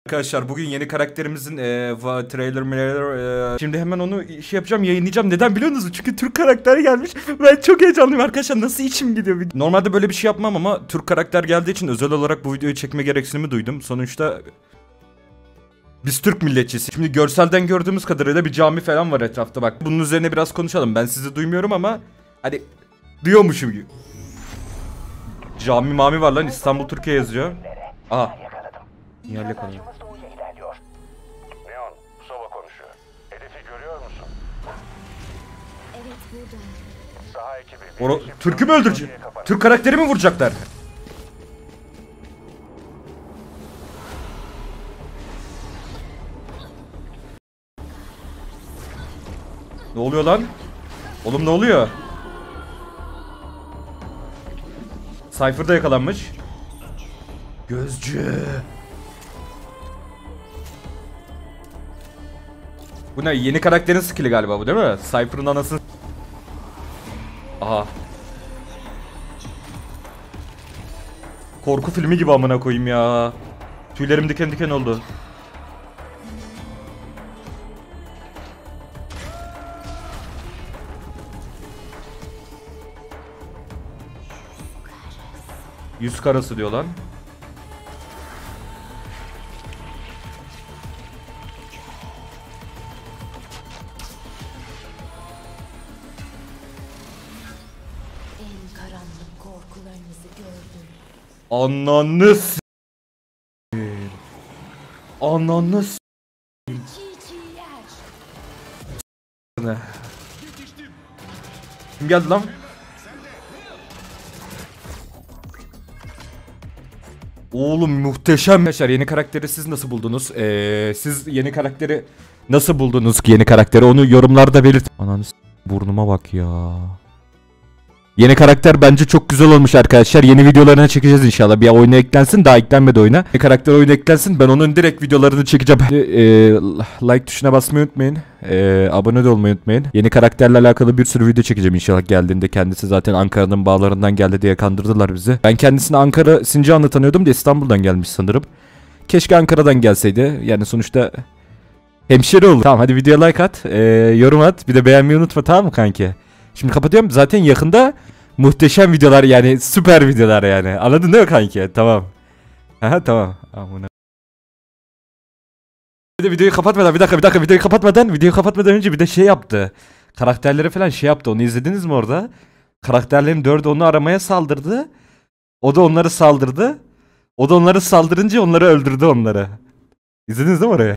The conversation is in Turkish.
Arkadaşlar bugün yeni karakterimizin şimdi hemen onu yapacağım, yayınlayacağım. Neden biliyor musunuz? Çünkü Türk karakteri gelmiş. Ben çok heyecanlıyım arkadaşlar. Nasıl içim gidiyor? Normalde böyle bir şey yapmam ama Türk karakter geldiği için özel olarak bu videoyu çekme gereksinimi duydum. Sonuçta biz Türk milletçisi. Şimdi görselden gördüğümüz kadarıyla bir cami falan var etrafta bak. Bunun üzerine biraz konuşalım. Ben sizi duymuyorum ama hani duyuyormuşum gibi. Cami mami var lan, İstanbul Türkiye yazıyor. Aha. Niye yakaladım? Neon, Sova konuşuyor. Hedefi görüyor musun? Evet, burada. Saha ekibi. Türk'ü mü öldürecek? Türk karakteri mi vuracaklar? Ne oluyor lan? Oğlum ne oluyor? Cypher da yakalanmış. Gözcü. Bu ne? Yeni karakterin skill'i galiba bu, değil mi? Cypher'ın anası. Aha. Korku filmi gibi amına koyayım ya. Tüylerim diken diken oldu. Yüz karası diyor lan. En karanlık korkularınızı gördüm. Ananı s***. Ananı s***. Ne? Kim geldi lan? Oğlum muhteşem. Arkadaşlar yeni karakteri siz nasıl buldunuz? Siz yeni karakteri nasıl buldunuz ki, yeni karakteri onu yorumlarda belirt. Ananı s***, burnuma bak ya. Yeni karakter bence çok güzel olmuş arkadaşlar. Yeni videolarına çekeceğiz inşallah. Bir oyuna eklensin, daha eklenmedi oyuna. Yeni karakter oyuna eklensin, ben onun direkt videolarını çekeceğim. Like tuşuna basmayı unutmayın. Abone de olmayı unutmayın. Yeni karakterle alakalı bir sürü video çekeceğim inşallah geldiğinde. Kendisi zaten Ankara'nın bağlarından geldi diye kandırdılar bizi. Ben kendisini Ankara Sincan'la tanıyordum da İstanbul'dan gelmiş sanırım. Keşke Ankara'dan gelseydi. Yani sonuçta hemşire olur. Tamam, hadi videoya like at, yorum at, bir de beğenmeyi unutma, tamam mı kanki? Şimdi kapatıyorum. Zaten yakında muhteşem videolar, yani süper videolar yani. Anladın değil mi kanki? Tamam. Aha, tamam. Amına. Bir de videoyu kapatmadan, bir dakika videoyu kapatmadan önce bir de şey yaptı. Karakterleri falan şey yaptı. Onu izlediniz mi orada? Karakterlerin dördü onu aramaya saldırdı. O da onları saldırdı. O da onları saldırınca onları öldürdü onları. İzlediniz değil mi orayı?